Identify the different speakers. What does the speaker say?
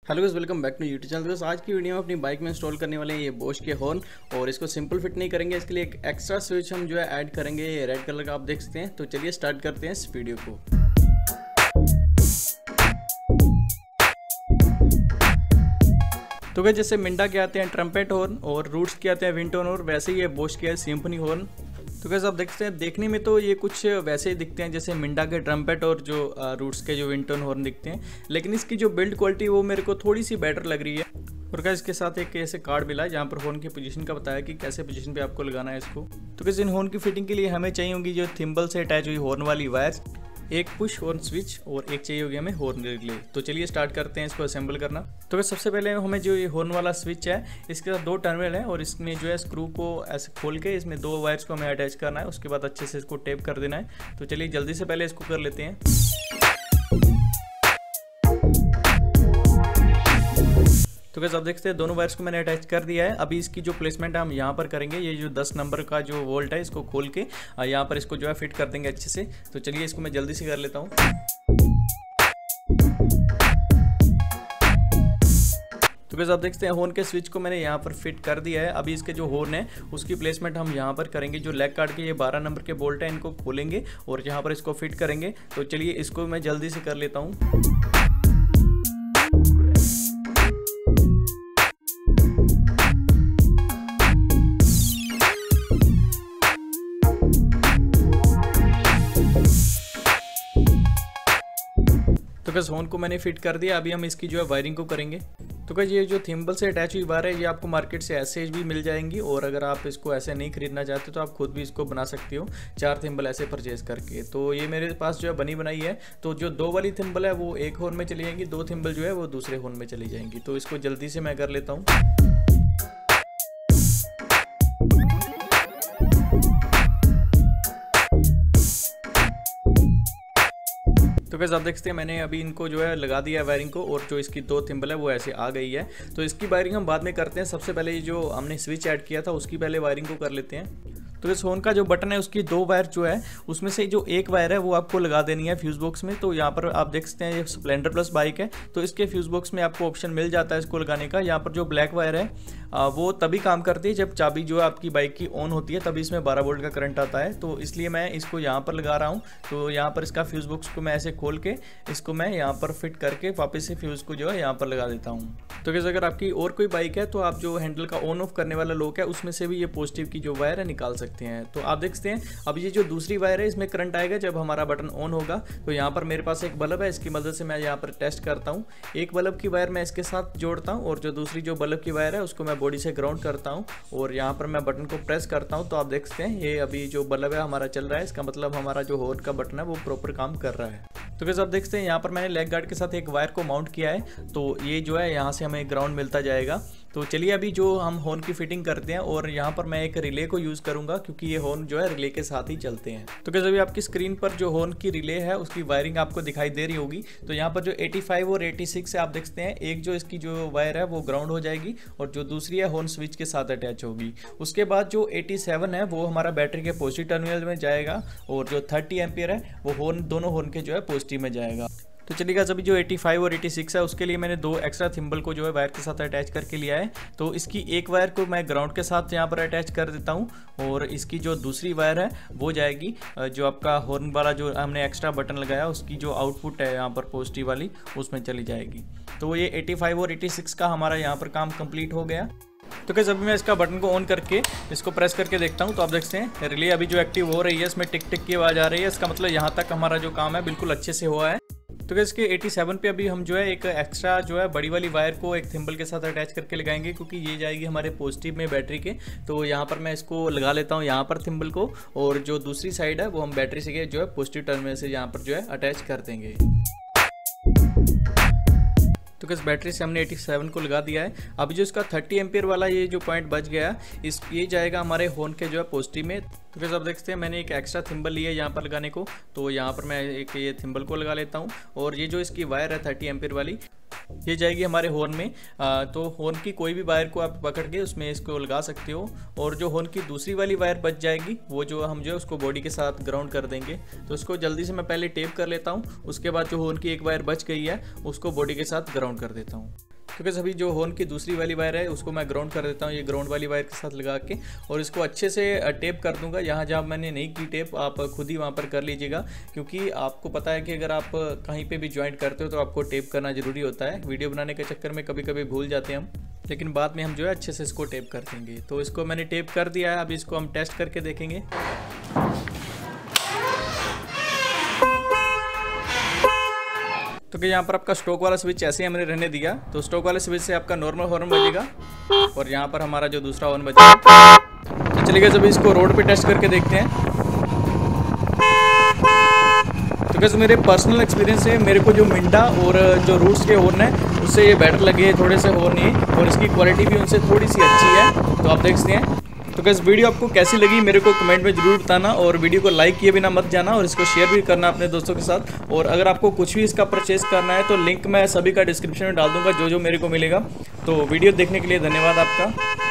Speaker 1: Hello guys, welcome back to YouTube channel. दोस्तों आज की वीडियो में अपनी बाइक में इंस्टॉल करने वाले हैं ये बोश के हॉर्न, और इसको सिंपल फिट नहीं करेंगे, इसके लिए एक एक्स्ट्रा स्विच हम जो है ऐड करेंगे। ये रेड कलर का आप देख सकते हैं। तो चलिए स्टार्ट करते हैं इस वीडियो को। तो गाइस जैसे मिंडा के आते हैं ट्रम्पेट हॉर्न और रूट्स के आते हैं विंड टोन हॉर्न, वैसे ही ये बोश के है सिम्फनी हॉर्न। तो गाइस आप देखते हैं, देखने में तो ये कुछ वैसे ही दिखते हैं जैसे मिंडा के ट्रम्पेट और जो रूट्स के जो विंड टोन हॉर्न दिखते हैं, लेकिन इसकी जो बिल्ड क्वालिटी वो मेरे को थोड़ी सी बेटर लग रही है। और गाइस इसके साथ एक ऐसे कार्ड मिला है जहाँ पर हॉर्न की पोजीशन का बताया कि कैसे पोजीशन पे आपको लगाना है इसको। तो गाइस इन हॉर्न की फिटिंग के लिए हमें चाहिए होगी जो थिम्बल से अटैच हुई हॉर्न वाली वायर्स, एक पुश हॉर्न स्विच और एक चाहिए होगी हमें हॉर्न रिले। तो चलिए स्टार्ट करते हैं इसको असेंबल करना। तो सबसे पहले हमें जो ये हॉर्न वाला स्विच है इसके साथ दो टर्मिनल है और इसमें जो है स्क्रू को ऐसे खोल के इसमें दो वायर्स को हमें अटैच करना है। उसके बाद अच्छे से इसको टेप कर देना है। तो चलिए जल्दी से पहले इसको कर लेते हैं। तो गाइस आप देखते हैं दोनों वायर्स को मैंने अटैच कर दिया है। अभी इसकी जो प्लेसमेंट है हम यहाँ पर करेंगे। ये जो 10 नंबर का जो वोल्ट है इसको खोल के यहाँ पर इसको जो है फिट कर देंगे अच्छे से। तो चलिए इसको मैं जल्दी से कर लेता हूँ। तो गाइस आप देखते हैं हॉर्न के स्विच को मैंने यहाँ पर फिट कर दिया है। अभी इसके जो हॉर्न है उसकी प्लेसमेंट हम यहाँ पर करेंगे। जो लेग कार्ड के ये 12 नंबर के बोल्ट है इनको खोलेंगे और यहाँ पर इसको फिट करेंगे। तो चलिए इसको मैं जल्दी से कर लेता हूँ। तो गाइस हॉर्न को मैंने फिट कर दिया। अभी हम इसकी जो है वायरिंग को करेंगे। तो गाइस ये जो थिम्बल से अटैच हुई वायर है ये आपको मार्केट से ऐसे भी मिल जाएंगी, और अगर आप इसको ऐसे नहीं खरीदना चाहते तो आप खुद भी इसको बना सकते हो 4 थिम्बल ऐसे परचेज करके। तो ये मेरे पास जो है बनी बनाई है। तो जो 2 वाली थिम्बल है वो एक हॉर्न में चली जाएंगी, 2 थिम्बल जो है वो दूसरे हॉर्न में चली जाएंगी। तो इसको जल्दी से मैं कर लेता हूँ। तो गाइस आप देखते हैं मैंने अभी इनको जो है लगा दिया है वायरिंग को, और जो इसकी 2 थिम्बल है वो ऐसे आ गई है। तो इसकी वायरिंग हम बाद में करते हैं। सबसे पहले ये जो हमने स्विच ऐड किया था उसकी पहले वायरिंग को कर लेते हैं। तो इस हॉर्न का जो बटन है उसकी 2 वायर जो है उसमें से जो एक वायर है वो आपको लगा देनी है फ्यूज बॉक्स में। तो यहाँ पर आप देख सकते हैं ये स्प्लेंडर प्लस बाइक है, तो इसके फ्यूज बॉक्स में आपको ऑप्शन मिल जाता है इसको लगाने का। यहाँ पर जो ब्लैक वायर है वो तभी काम करती है जब चाबी जो है आपकी बाइक की ऑन होती है, तभी इसमें 12 वोल्ट का करंट आता है। तो इसलिए मैं इसको यहाँ पर लगा रहा हूँ। तो यहाँ पर इसका फ्यूज बॉक्स को मैं ऐसे खोल के इसको मैं यहाँ पर फिट करके वापस से फ्यूज को जो है यहाँ पर लगा देता हूँ। तो कैसे अगर आपकी और कोई बाइक है तो आप जो हैंडल का ऑन ऑफ करने वाला लॉक है उसमें से भी ये पॉजिटिव की जो वायर है निकाल सकते हैं। तो आप देखते हैं अब ये जो दूसरी वायर है इसमें करंट आएगा जब हमारा बटन ऑन होगा। तो यहाँ पर मेरे पास एक बल्ब है, इसकी मदद से मैं यहाँ पर टेस्ट करता हूँ। एक बल्ब की वायर मैं इसके साथ जोड़ता हूँ और जो दूसरी जो बल्ब की वायर है उसको मैं बॉडी से ग्राउंड करता हूँ, और यहाँ पर मैं बटन को प्रेस करता हूँ। तो आप देख सकते हैं ये अभी जो बल्ब है हमारा चल रहा है, इसका मतलब हमारा जो हॉर्न का बटन है वो प्रॉपर काम कर रहा है। तो कैसे आप देखते हैं यहाँ पर मैंने लेग गार्ड के साथ एक वायर को माउंट किया है। तो ये जो है यहाँ से हमें ग्राउंड मिलता जाएगा। तो चलिए अभी जो हम हॉर्न की फिटिंग करते हैं, और यहाँ पर मैं एक रिले को यूज़ करूँगा क्योंकि ये हॉर्न जो है रिले के साथ ही चलते हैं। तो कैसे अभी आपकी स्क्रीन पर जो हॉर्न की रिले है उसकी वायरिंग आपको दिखाई दे रही होगी। तो यहाँ पर जो 85 और 86 है आप देख सकते हैं, एक जो इसकी जो वायर है वो ग्राउंड हो जाएगी और जो दूसरी है हॉर्न स्विच के साथ अटैच होगी। उसके बाद जो 87 है वो हमारा बैटरी के पॉजिटिव टर्मिनल में जाएगा, और जो 30 एम्पियर है वो हॉर्न दोनों हॉर्न के जो है पॉजिटिव में जाएगा। तो चलिए गाइस अभी जो 85 और 86 है उसके लिए मैंने 2 एक्स्ट्रा थिम्बल को जो है वायर के साथ अटैच करके लिया है। तो इसकी एक वायर को मैं ग्राउंड के साथ यहाँ पर अटैच कर देता हूँ, और इसकी जो दूसरी वायर है वो जाएगी जो आपका हॉर्न वाला जो हमने एक्स्ट्रा बटन लगाया उसकी जो आउटपुट है यहाँ पर पॉजिटिव वाली उसमें चली जाएगी। तो ये 85 और 86 का हमारा यहाँ पर काम कंप्लीट हो गया। तो कैसे अभी मैं इसका बटन को ऑन करके इसको प्रेस करके देखता हूँ। तो आप देखते हैं रिले अभी जो एक्टिव हो रही है इसमें टिक टिक की आवाज़ आ रही है। इसका मतलब यहाँ तक हमारा जो काम है बिल्कुल अच्छे से हुआ है। तो क्या इसके 87 पे अभी हम जो है एक एक्स्ट्रा जो है बड़ी वाली वायर को एक थिम्बल के साथ अटैच करके लगाएंगे, क्योंकि ये जाएगी हमारे पॉजिटिव में बैटरी के। तो यहाँ पर मैं इसको लगा लेता हूँ यहाँ पर थिम्बल को, और जो दूसरी साइड है वो हम बैटरी से जो है पॉजिटिव टर्मिनल से यहाँ पर जो है अटैच कर देंगे। तो किस बैटरी से हमने 87 को लगा दिया है। अभी जो इसका 30 एम्पियर वाला ये जो पॉइंट बच गया ये जाएगा हमारे हॉर्न के जो है पॉजिटिव में। तो कैसे आप देखते हैं मैंने एक एक्स्ट्रा थिम्बल लिया है यहाँ पर लगाने को। तो यहाँ पर मैं एक ये थिम्बल को लगा लेता हूँ, और ये जो इसकी वायर है 30 एम्पियर वाली ये जाएगी हमारे हॉर्न में। तो हॉर्न की कोई भी वायर को आप पकड़ के उसमें इसको लगा सकते हो, और जो हॉर्न की दूसरी वाली वायर बच जाएगी वो जो हम जो है उसको बॉडी के साथ ग्राउंड कर देंगे। तो उसको जल्दी से मैं पहले टेप कर लेता हूँ, उसके बाद जो हॉर्न की एक वायर बच गई है उसको बॉडी के साथ ग्राउंड कर देता हूँ। तो कैसे अभी जो हॉर्न की दूसरी वाली वायर है उसको मैं ग्राउंड कर देता हूँ, ये ग्राउंड वाली वायर के साथ लगा के, और इसको अच्छे से टेप कर दूंगा। यहाँ जहाँ मैंने नहीं की टेप आप खुद ही वहाँ पर कर लीजिएगा, क्योंकि आपको पता है कि अगर आप कहीं पे भी ज्वाइंट करते हो तो आपको टेप करना ज़रूरी होता है। वीडियो बनाने के चक्कर में कभी कभी भूल जाते हैं हम, लेकिन बाद में हम जो है अच्छे से इसको टेप कर देंगे। तो इसको मैंने टेप कर दिया है, अब इसको हम टेस्ट करके देखेंगे। तो कि यहाँ पर आपका स्टॉक वाला स्विच ऐसे ही हमने रहने दिया, तो स्टॉक वाले स्विच से आपका नॉर्मल हॉर्न बजेगा और यहाँ पर हमारा जो दूसरा हॉर्न बजेगा। तो चलिए जब इसको रोड पे टेस्ट करके देखते हैं। तो कैसे मेरे पर्सनल एक्सपीरियंस है, मेरे को जो मिंडा और जो रूट्स के हॉर्न है उससे ये बेटर लगे थोड़े से हॉर्न ये, और इसकी क्वालिटी भी उनसे थोड़ी सी अच्छी है। तो आप देख सकते हैं। तो कैसे वीडियो आपको कैसी लगी मेरे को कमेंट में जरूर बताना, और वीडियो को लाइक किए बिना मत जाना, और इसको शेयर भी करना अपने दोस्तों के साथ। और अगर आपको कुछ भी इसका परचेस करना है तो लिंक मैं सभी का डिस्क्रिप्शन में डाल दूंगा, जो जो मेरे को मिलेगा। तो वीडियो देखने के लिए धन्यवाद आपका।